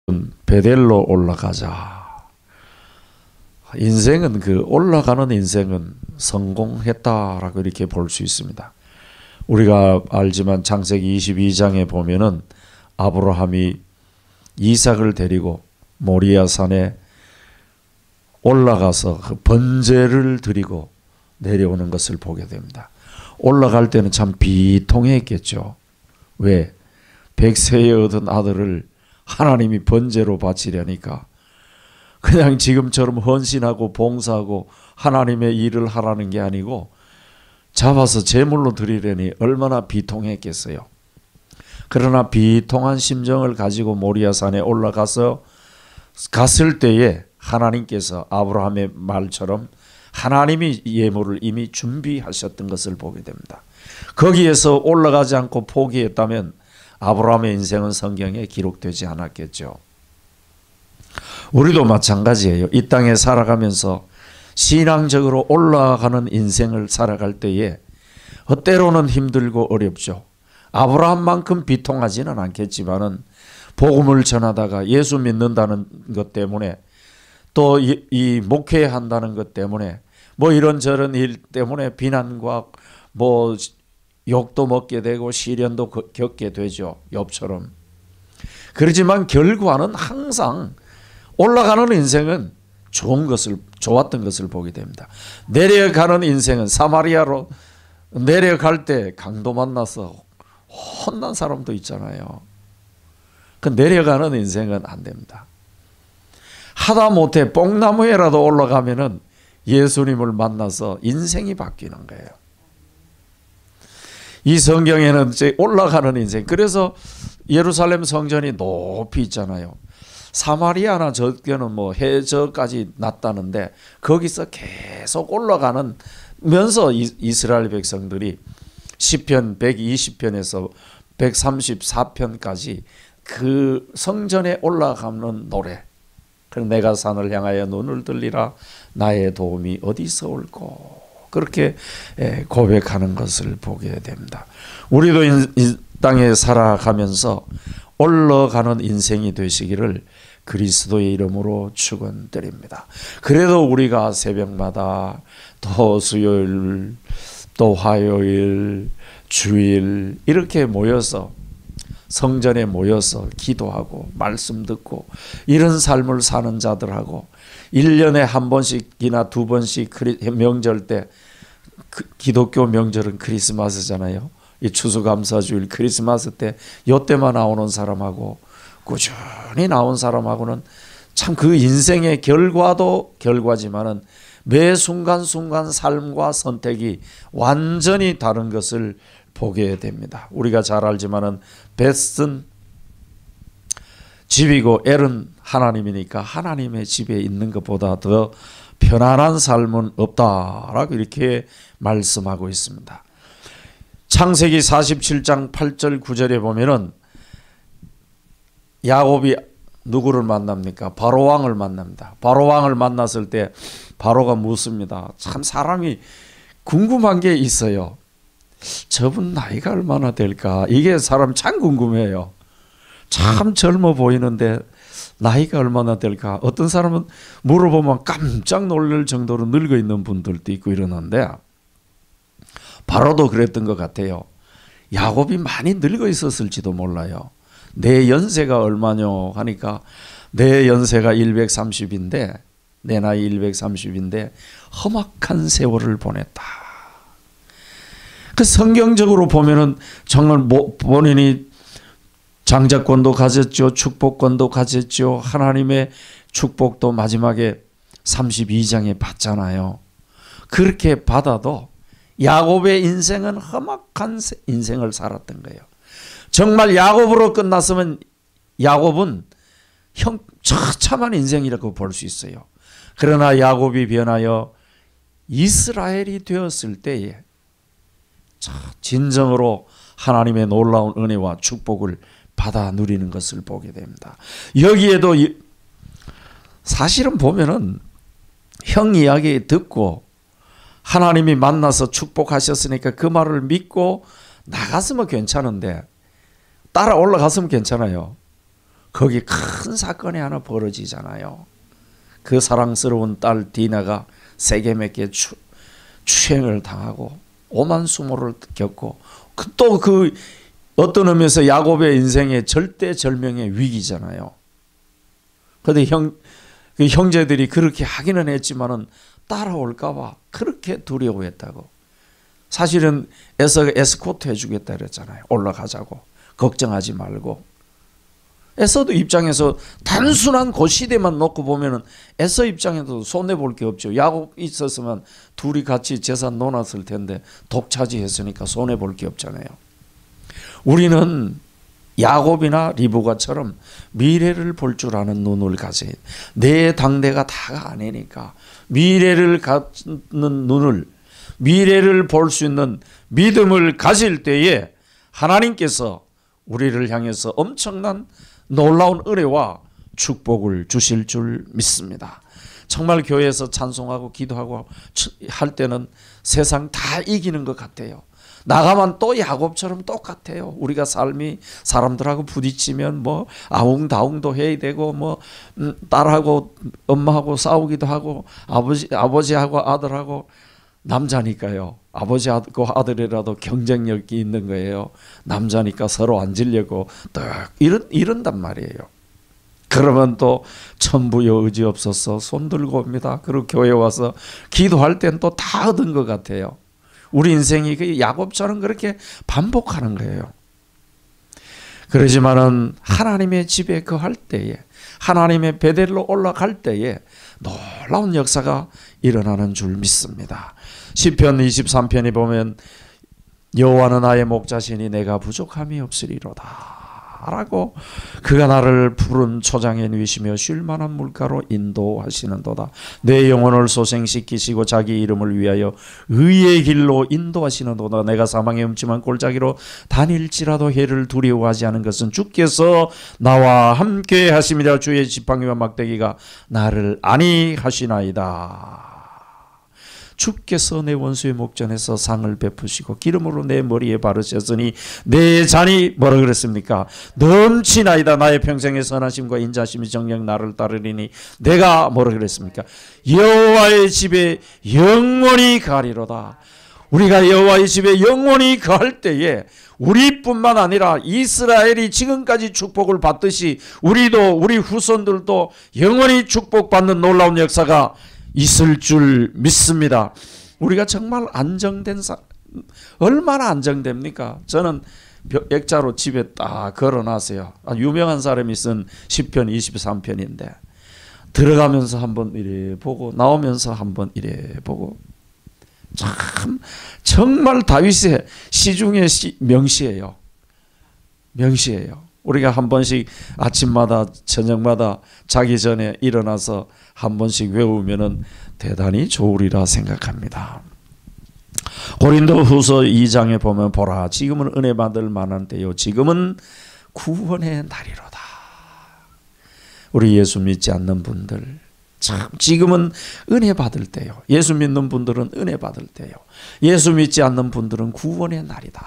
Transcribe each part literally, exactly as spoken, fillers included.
베델로 올라가자. 인생은 그 올라가는 인생은 성공했다라고 이렇게 볼 수 있습니다. 우리가 알지만 창세기 이십이 장에 보면은 아브라함이 이삭을 데리고 모리아 산에 올라가서 그 번제를 드리고 내려오는 것을 보게 됩니다. 올라갈 때는 참 비통했겠죠. 왜? 백세에 얻은 아들을 하나님이 번제로 바치려니까 그냥 지금처럼 헌신하고 봉사하고 하나님의 일을 하라는 게 아니고 잡아서 제물로 드리려니 얼마나 비통했겠어요. 그러나 비통한 심정을 가지고 모리아산에 올라가서 갔을 때에 하나님께서 아브라함의 말처럼 하나님이 예물을 이미 준비하셨던 것을 보게 됩니다. 거기에서 올라가지 않고 포기했다면 아브라함의 인생은 성경에 기록되지 않았겠죠. 우리도 마찬가지예요. 이 땅에 살아가면서 신앙적으로 올라가는 인생을 살아갈 때에 때로는 힘들고 어렵죠. 아브라함만큼 비통하지는 않겠지만은 복음을 전하다가 예수 믿는다는 것 때문에 또 이, 이 목회한다는 것 때문에 뭐 이런저런 일 때문에 비난과 뭐 욕도 먹게 되고 시련도 겪게 되죠. 욥처럼. 그렇지만 결과는 항상 올라가는 인생은 좋은 것을 좋았던 것을 보게 됩니다. 내려가는 인생은 사마리아로 내려갈 때 강도 만나서 혼난 사람도 있잖아요. 그 내려가는 인생은 안 됩니다. 하다못해 뽕나무에라도 올라가면은 예수님을 만나서 인생이 바뀌는 거예요. 이 성경에는 이제 올라가는 인생. 그래서 예루살렘 성전이 높이 있잖아요. 사마리아나 저기는 뭐 해저까지 났다는데 거기서 계속 올라가는 면서 이스라엘 백성들이 시편 백이십 편에서 백삼십사 편까지 그 성전에 올라가는 노래. 내가 산을 향하여 눈을 들리라 나의 도움이 어디서 올꼬. 그렇게 고백하는 것을 보게 됩니다. 우리도 이 땅에 살아가면서 올라가는 인생이 되시기를 그리스도의 이름으로 축원드립니다. 그래도 우리가 새벽마다 또 수요일 또 화요일 주일 이렇게 모여서 성전에 모여서 기도하고 말씀 듣고 이런 삶을 사는 자들하고 일 년에 한 번씩이나 두 번씩 명절 때 기독교 명절은 크리스마스잖아요. 이 추수감사주일 크리스마스 때 이때만 나오는 사람하고 꾸준히 나온 사람하고는 참 그 인생의 결과도 결과지만은 매 순간순간 삶과 선택이 완전히 다른 것을 보게 됩니다. 우리가 잘 알지만은 벳은 집이고 엘은 하나님이니까 하나님의 집에 있는 것보다 더 편안한 삶은 없다라고 이렇게 말씀하고 있습니다. 창세기 사십칠 장 팔 절 구 절에 보면은 야곱이 누구를 만납니까? 바로 왕을 만납니다. 바로 왕을 만났을 때 바로가 묻습니다. 참 사람이 궁금한 게 있어요. 저분 나이가 얼마나 될까? 이게 사람 참 궁금해요. 참 젊어 보이는데 나이가 얼마나 될까? 어떤 사람은 물어보면 깜짝 놀랄 정도로 늙어 있는 분들도 있고 이러는데 바로도 그랬던 것 같아요. 야곱이 많이 늙어 있었을지도 몰라요. 내 연세가 얼마뇨 하니까 내 연세가 백삼십인데 내 나이 백삼십인데 험악한 세월을 보냈다. 그 성경적으로 보면은 정말 본인이 장자권도 가졌죠. 축복권도 가졌죠. 하나님의 축복도 마지막에 삼십이 장에 받잖아요. 그렇게 받아도 야곱의 인생은 험악한 인생을 살았던 거예요. 정말 야곱으로 끝났으면 야곱은 형 처참한 인생이라고 볼 수 있어요. 그러나 야곱이 변하여 이스라엘이 되었을 때에 진정으로 하나님의 놀라운 은혜와 축복을 받아 누리는 것을 보게 됩니다. 여기에도 사실은 보면은 형 이야기 듣고 하나님이 만나서 축복하셨으니까 그 말을 믿고 나갔으면 괜찮은데 따라 올라갔으면 괜찮아요. 거기 큰 사건이 하나 벌어지잖아요. 그 사랑스러운 딸 디나가 세겜에게 추, 추행을 당하고 오만수모를 겪고 또 그 어떤 의미에서 야곱의 인생의 절대절명의 위기잖아요. 그런데 형, 그 형제들이 그렇게 하기는 했지만은 따라올까봐 그렇게 두려워했다고. 사실은 에서가 에스코트 해주겠다 그랬잖아요. 올라가자고. 걱정하지 말고. 에서도 입장에서 단순한 그 시대만 놓고 보면은 에서 입장에도 손해볼 게 없죠. 야곱 있었으면 둘이 같이 재산 논았을 텐데 독차지했으니까 손해볼 게 없잖아요. 우리는 야곱이나 리브가처럼 미래를 볼 줄 아는 눈을 가져야 돼. 내 당대가 다가 아니니까 미래를 갖는 눈을, 미래를 볼 수 있는 믿음을 가질 때에 하나님께서 우리를 향해서 엄청난 놀라운 은혜와 축복을 주실 줄 믿습니다. 정말 교회에서 찬송하고 기도하고 할 때는 세상 다 이기는 것 같아요. 나가면 또 야곱처럼 똑같아요. 우리가 삶이 사람들하고 부딪히면 뭐 아웅다웅도 해야 되고 뭐 음, 딸하고 엄마하고 싸우기도 하고 아버지 아버지하고 아들하고 남자니까요. 아버지하고 아들이라도 경쟁력이 있는 거예요. 남자니까 서로 앉으려고 딱 이런 이런단 말이에요. 그러면 또 천부여 의지 없어서 손 들고 옵니다. 그리고 교회 와서 기도할 땐 또 다 얻은 것 같아요. 우리 인생이 그 야곱처럼 그렇게 반복하는 거예요. 그러지만은 하나님의 집에 거할 때에, 하나님의 베델로 올라갈 때에 놀라운 역사가 일어나는 줄 믿습니다. 시편 이십삼 편에 보면 여호와는 나의 목자시니 내가 부족함이 없으리로다 라고 그가 나를 푸른 초장에 누이시며 쉴만한 물가로 인도하시는도다. 내 영혼을 소생시키시고 자기 이름을 위하여 의의 길로 인도하시는도다. 내가 사망의 음침한 골짜기로 다닐지라도 해를 두려워하지 않은 것은 주께서 나와 함께 하심이라. 주의 지팡이와 막대기가 나를 안위하시나이다. 주께서 내 원수의 목전에서 상을 베푸시고 기름으로 내 머리에 바르셨으니 내 잔이 뭐라 그랬습니까? 넘치나이다. 나의 평생의 선하심과 인자심이 정녕 나를 따르리니 내가 뭐라 그랬습니까? 여호와의 집에 영원히 가리로다. 우리가 여호와의 집에 영원히 거할 때에 우리뿐만 아니라 이스라엘이 지금까지 축복을 받듯이 우리도 우리 후손들도 영원히 축복받는 놀라운 역사가 있을 줄 믿습니다. 우리가 정말 안정된 사, 얼마나 안정됩니까? 저는 액자로 집에 딱 걸어놨어요. 유명한 사람이 쓴 시편 이십삼 편인데 들어가면서 한번 이래 보고 나오면서 한번 이래 보고 참 정말 다윗의 시중의 시, 명시예요. 명시예요. 우리가 한 번씩 아침마다 저녁마다 자기 전에 일어나서 한 번씩 외우면은 대단히 좋으리라 생각합니다. 고린도후서 이 장에 보면 보라 지금은 은혜 받을 만한 때요 지금은 구원의 날이로다. 우리 예수 믿지 않는 분들 참 지금은 은혜 받을 때요. 예수 믿는 분들은 은혜 받을 때요. 예수 믿지 않는 분들은 구원의 날이다.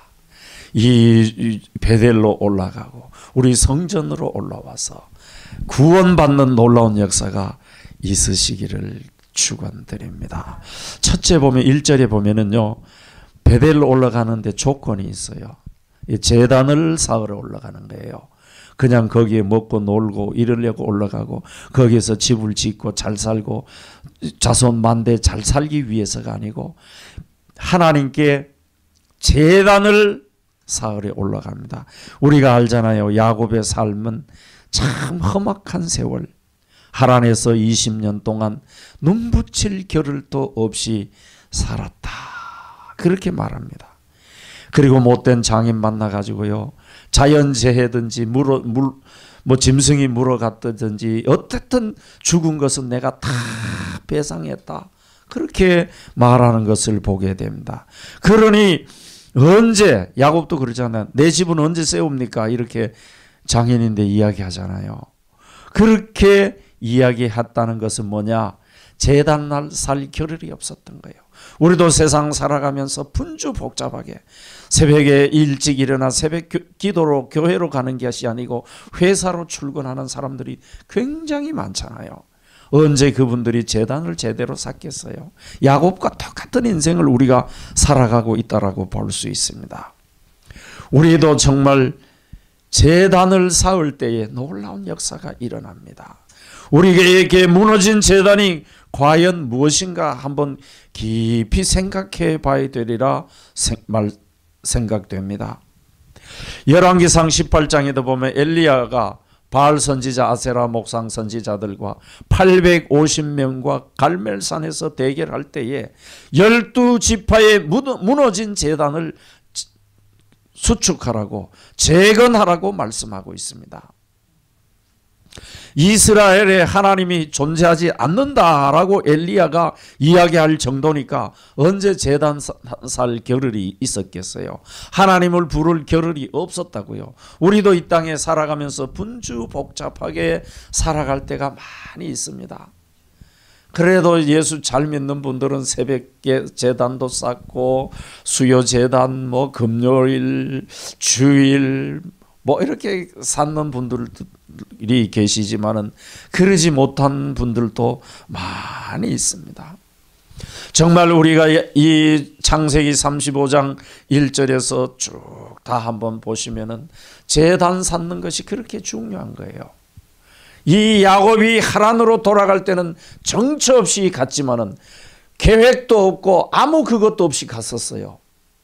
이 베델로 올라가고 우리 성전으로 올라와서 구원받는 놀라운 역사가 있으시기를 축원드립니다. 첫째 보면 일 절에 보면은요 베델로 올라가는데 조건이 있어요. 제단을 쌓으러 올라가는 거예요. 그냥 거기에 먹고 놀고 이러려고 올라가고 거기에서 집을 짓고 잘 살고 자손 만대 잘 살기 위해서가 아니고 하나님께 제단을 사흘에 올라갑니다. 우리가 알잖아요. 야곱의 삶은 참 험악한 세월 하란에서 이십 년 동안 눈붙일 겨를도 없이 살았다. 그렇게 말합니다. 그리고 못된 장인 만나가지고요. 자연재해든지 물어, 물, 뭐 짐승이 물어갔든지 어쨌든 죽은 것은 내가 다 배상했다. 그렇게 말하는 것을 보게 됩니다. 그러니 언제 야곱도 그러잖아요. 내 집은 언제 세웁니까? 이렇게 장인인데 이야기하잖아요. 그렇게 이야기했다는 것은 뭐냐? 제단날 살 겨를이 없었던 거예요. 우리도 세상 살아가면서 분주복잡하게 새벽에 일찍 일어나 새벽 기도로 교회로 가는 것이 아니고 회사로 출근하는 사람들이 굉장히 많잖아요. 언제 그분들이 제단을 제대로 쌓겠어요? 야곱과 똑같은 인생을 우리가 살아가고 있다라고 볼 수 있습니다. 우리도 정말 제단을 쌓을 때에 놀라운 역사가 일어납니다. 우리에게 무너진 제단이 과연 무엇인가 한번 깊이 생각해 봐야 되리라 생각됩니다. 열왕기상 십팔 장에도 보면 엘리야가 바알 선지자, 아세라 목상 선지자들과 팔백오십 명과 갈멜산에서 대결할 때에 열두 지파의 무너진 제단을 수축하라고, 재건하라고 말씀하고 있습니다. 이스라엘에 하나님이 존재하지 않는다라고 엘리야가 이야기할 정도니까 언제 제단 살 겨를이 있었겠어요? 하나님을 부를 겨를이 없었다고요. 우리도 이 땅에 살아가면서 분주복잡하게 살아갈 때가 많이 있습니다. 그래도 예수 잘 믿는 분들은 새벽에 제단도 쌓고 수요 제단, 뭐 금요일, 주일 뭐 이렇게 쌓는 분들이 계시지만은 그러지 못한 분들도 많이 있습니다. 정말 우리가 이 창세기 삼십오 장 일 절에서 쭉 다 한번 보시면은 제단 쌓는 것이 그렇게 중요한 거예요. 이 야곱이 하란으로 돌아갈 때는 정처 없이 갔지만은 계획도 없고 아무 그것도 없이 갔었어요.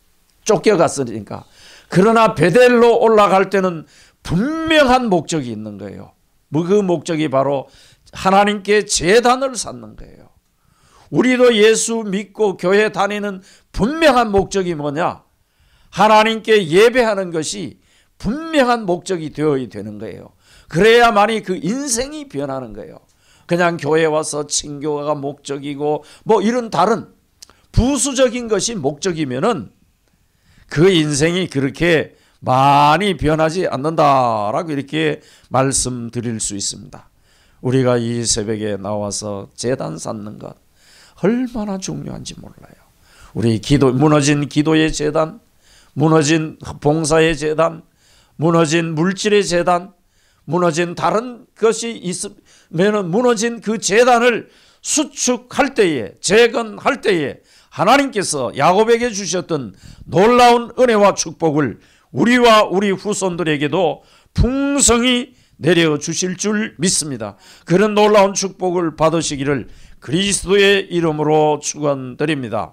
쫓겨갔으니까. 그러나 베델로 올라갈 때는 분명한 목적이 있는 거예요. 그 목적이 바로 하나님께 제단을 쌓는 거예요. 우리도 예수 믿고 교회 다니는 분명한 목적이 뭐냐? 하나님께 예배하는 것이 분명한 목적이 되어야 되는 거예요. 그래야만이 그 인생이 변하는 거예요. 그냥 교회 와서 친교가 목적이고 뭐 이런 다른 부수적인 것이 목적이면은 그 인생이 그렇게 많이 변하지 않는다라고 이렇게 말씀드릴 수 있습니다. 우리가 이 새벽에 나와서 제단 쌓는 것 얼마나 중요한지 몰라요. 우리 기도, 무너진 기도의 제단, 무너진 봉사의 제단, 무너진 물질의 제단, 무너진 다른 것이 있으면 무너진 그 제단을 수축할 때에, 재건할 때에 하나님께서 야곱에게 주셨던 놀라운 은혜와 축복을 우리와 우리 후손들에게도 풍성히 내려주실 줄 믿습니다. 그런 놀라운 축복을 받으시기를 그리스도의 이름으로 축원드립니다.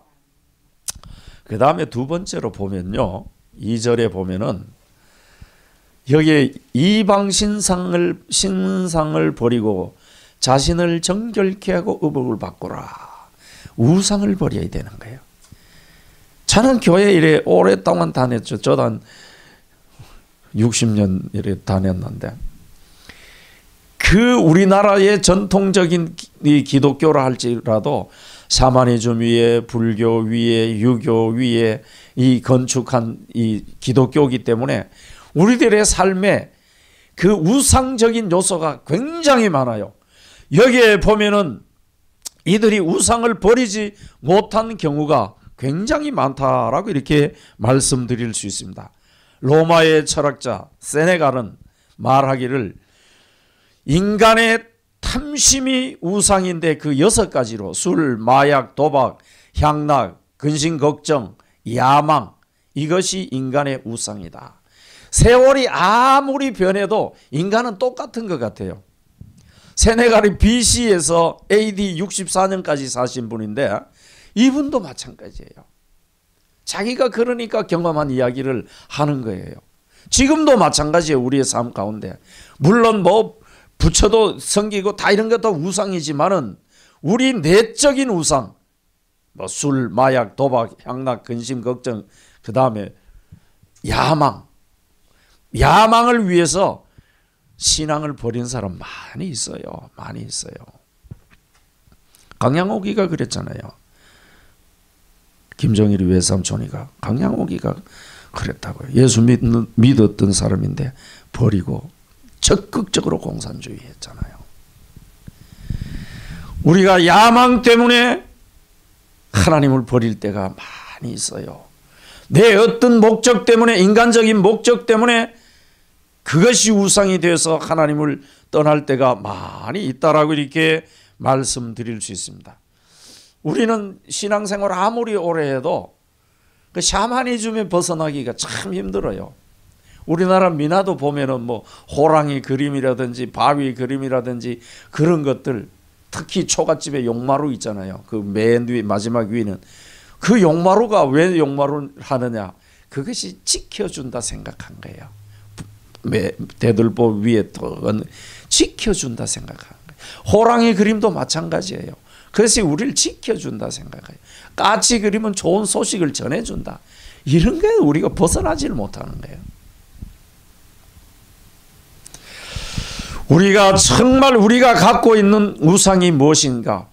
그 다음에 두 번째로 보면요, 이 절에 보면은 여기에 이방 신상을 신상을 버리고 자신을 정결케 하고 의복을 바꾸라. 우상을 버려야 되는 거예요. 저는 교회 이래 오랫동안 다녔죠. 저도 한 육십 년 이래 다녔는데 그 우리나라의 전통적인 이 기독교라 할지라도 샤머니즘 위에 불교 위에 유교 위에 이 건축한 이 기독교이기 때문에 우리들의 삶에 그 우상적인 요소가 굉장히 많아요. 여기에 보면은 이들이 우상을 버리지 못한 경우가 굉장히 많다라고 이렇게 말씀드릴 수 있습니다. 로마의 철학자 세네갈은 말하기를 인간의 탐심이 우상인데 그 여섯 가지로 술, 마약, 도박, 향락, 근심, 걱정, 야망, 이것이 인간의 우상이다. 세월이 아무리 변해도 인간은 똑같은 것 같아요. 세네갈이 비씨에서 에이디 육십사 년까지 사신 분인데 이분도 마찬가지예요. 자기가 그러니까 경험한 이야기를 하는 거예요. 지금도 마찬가지예요. 우리의 삶 가운데. 물론 뭐 부처도 섬기고 다 이런 것도 우상이지만은 우리 내적인 우상, 뭐 술, 마약, 도박, 향락, 근심, 걱정, 그 다음에 야망, 야망을 위해서 신앙을 버린 사람 많이 있어요. 많이 있어요. 강양옥이가 그랬잖아요. 김정일이 외삼촌이가 강양옥이가 그랬다고요. 예수 믿, 믿었던 사람인데 버리고 적극적으로 공산주의 했잖아요. 우리가 야망 때문에 하나님을 버릴 때가 많이 있어요. 내 어떤 목적 때문에, 인간적인 목적 때문에 그것이 우상이 되어서 하나님을 떠날 때가 많이 있다라고 이렇게 말씀드릴 수 있습니다. 우리는 신앙생활 아무리 오래 해도 그 샤머니즘에 벗어나기가 참 힘들어요. 우리나라 미나도 보면은 뭐 호랑이 그림이라든지 바위 그림이라든지 그런 것들, 특히 초가집에 용마루 있잖아요. 그 맨 위 마지막 위는 그 용마루가 왜 용마루를 하느냐? 그것이 지켜준다 생각한 거예요. 대들보 위에 또 지켜준다 생각한 거예요. 호랑이 그림도 마찬가지예요. 그것이 우리를 지켜준다 생각해요. 까치 그림은 좋은 소식을 전해준다. 이런 게 우리가 벗어나지를 못하는 거예요. 우리가 정말 우리가 갖고 있는 우상이 무엇인가?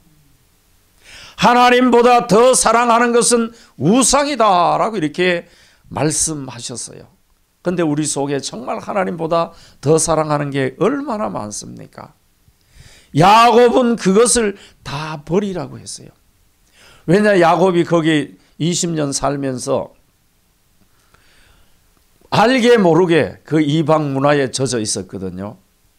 하나님보다 더 사랑하는 것은 우상이다라고 이렇게 말씀하셨어요. 그런데 우리 속에 정말 하나님보다 더 사랑하는 게 얼마나 많습니까? 야곱은 그것을 다 버리라고 했어요. 왜냐, 야곱이 거기 이십 년 살면서 알게 모르게 그 이방 문화에 젖어 있었거든요.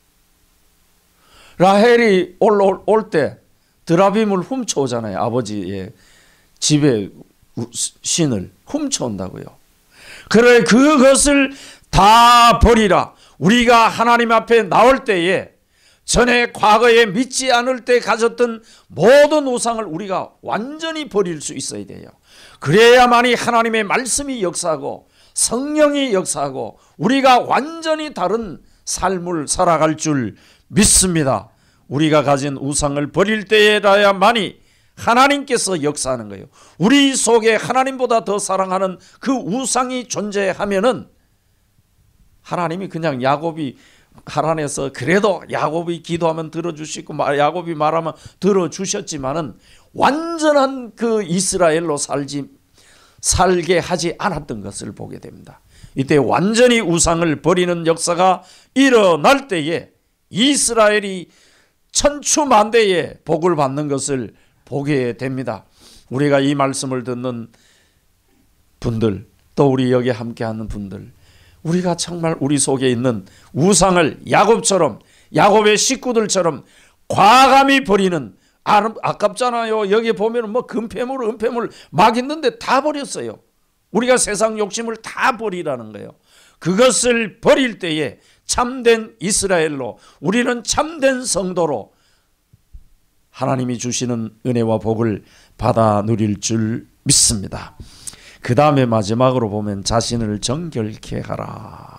라헬이 올 때 드라빔을 훔쳐오잖아요. 아버지의 집에 신을 훔쳐온다고요. 그래, 그것을 다 버리라. 우리가 하나님 앞에 나올 때에 전에 과거에 믿지 않을 때 가졌던 모든 우상을 우리가 완전히 버릴 수 있어야 돼요. 그래야만이 하나님의 말씀이 역사하고 성령이 역사하고 우리가 완전히 다른 삶을 살아갈 줄 믿습니다. 우리가 가진 우상을 버릴 때에라야만이 하나님께서 역사하는 거예요. 우리 속에 하나님보다 더 사랑하는 그 우상이 존재하면은 하나님이 그냥 야곱이 하나님께서 그래도 야곱이 기도하면 들어주시고 야곱이 말하면 들어주셨지만은 완전한 그 이스라엘로 살지 살게 하지 않았던 것을 보게 됩니다. 이때 완전히 우상을 버리는 역사가 일어날 때에 이스라엘이 천추만대의 복을 받는 것을 보게 됩니다. 우리가 이 말씀을 듣는 분들, 또 우리 여기 함께하는 분들, 우리가 정말 우리 속에 있는 우상을 야곱처럼, 야곱의 식구들처럼 과감히 버리는, 아깝잖아요. 여기 보면 뭐 금폐물, 은폐물 막 있는데 다 버렸어요. 우리가 세상 욕심을 다 버리라는 거예요. 그것을 버릴 때에 참된 이스라엘로, 우리는 참된 성도로 하나님이 주시는 은혜와 복을 받아 누릴 줄 믿습니다. 그 다음에 마지막으로 보면 자신을 정결케 하라.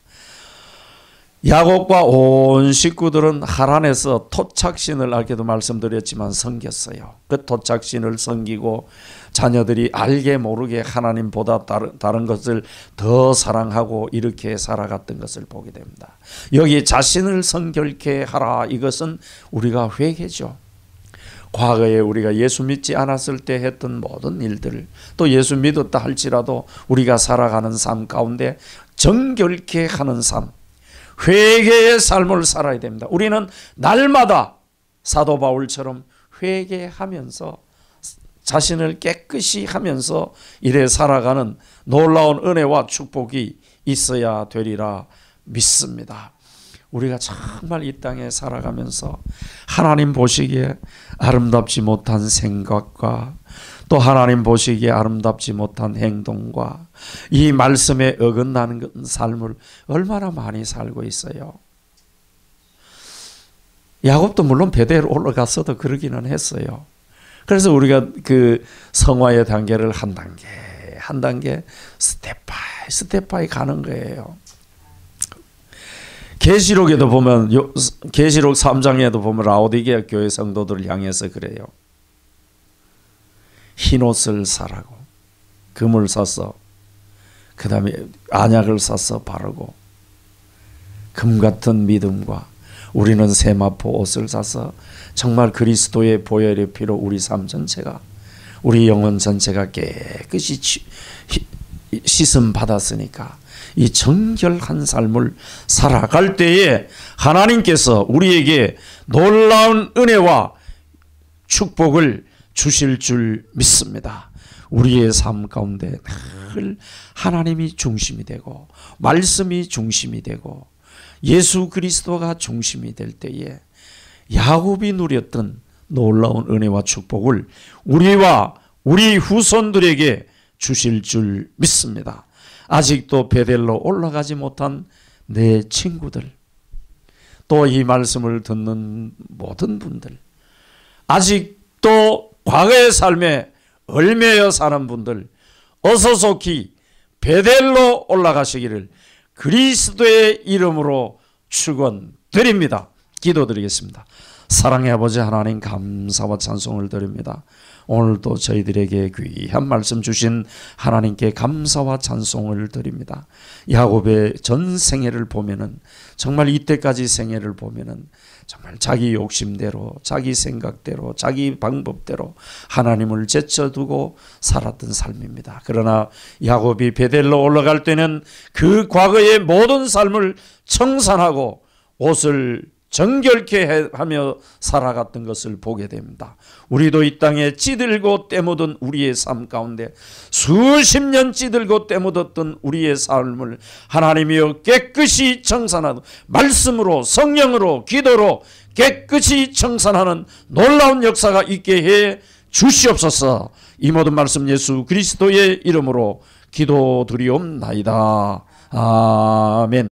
야곱과 온 식구들은 하란에서 토착신을 아까도 말씀드렸지만 섬겼어요. 그 토착신을 섬기고 자녀들이 알게 모르게 하나님보다 다른, 다른 것을 더 사랑하고 이렇게 살아갔던 것을 보게 됩니다. 여기 자신을 정결케 하라, 이것은 우리가 회개죠. 과거에 우리가 예수 믿지 않았을 때 했던 모든 일들, 또 예수 믿었다 할지라도 우리가 살아가는 삶 가운데 정결케 하는 삶, 회개의 삶을 살아야 됩니다. 우리는 날마다 사도 바울처럼 회개하면서 자신을 깨끗이 하면서 이래 살아가는 놀라운 은혜와 축복이 있어야 되리라 믿습니다. 우리가 정말 이 땅에 살아가면서 하나님 보시기에 아름답지 못한 생각과 또 하나님 보시기에 아름답지 못한 행동과 이 말씀에 어긋나는 삶을 얼마나 많이 살고 있어요. 야곱도 물론 베델 올라갔어도 그러기는 했어요. 그래서 우리가 그 성화의 단계를 한 단계 한 단계 스텝 바이 스텝 바이 가는 거예요. 계시록에도 보면, 계시록 삼 장에도 보면 라오디게아 교회 성도들을 향해서 그래요. 흰옷을 사라고, 금을 사서, 그 다음에 안약을 사서 바르고, 금 같은 믿음과 우리는 세마포 옷을 사서 정말 그리스도의 보혈의 피로 우리 삶 전체가, 우리 영혼 전체가 깨끗이 씻음 받았으니까 이 정결한 삶을 살아갈 때에 하나님께서 우리에게 놀라운 은혜와 축복을 주실 줄 믿습니다. 우리의 삶 가운데 늘 하나님이 중심이 되고 말씀이 중심이 되고 예수 그리스도가 중심이 될 때에 야곱이 누렸던 놀라운 은혜와 축복을 우리와 우리 후손들에게 주실 줄 믿습니다. 아직도 베델로 올라가지 못한 내 친구들, 또 이 말씀을 듣는 모든 분들, 아직도 과거의 삶에 얽매여 사는 분들, 어서속히 베델로 올라가시기를 그리스도의 이름으로 축원드립니다. 기도드리겠습니다. 사랑의 아버지 하나님, 감사와 찬송을 드립니다. 오늘도 저희들에게 귀한 말씀 주신 하나님께 감사와 찬송을 드립니다. 야곱의 전 생애를 보면은, 정말 이때까지 생애를 보면은 정말 자기 욕심대로, 자기 생각대로, 자기 방법대로 하나님을 제쳐두고 살았던 삶입니다. 그러나 야곱이 베델로 올라갈 때는 그 과거의 모든 삶을 청산하고 옷을 정결케 하며 살아갔던 것을 보게 됩니다. 우리도 이 땅에 찌들고 때묻은 우리의 삶 가운데 수십 년 찌들고 때묻었던 우리의 삶을 하나님이여 깨끗이 청산하는, 말씀으로, 성령으로, 기도로 깨끗이 청산하는 놀라운 역사가 있게 해 주시옵소서. 이 모든 말씀 예수 그리스도의 이름으로 기도드리옵나이다. 아멘.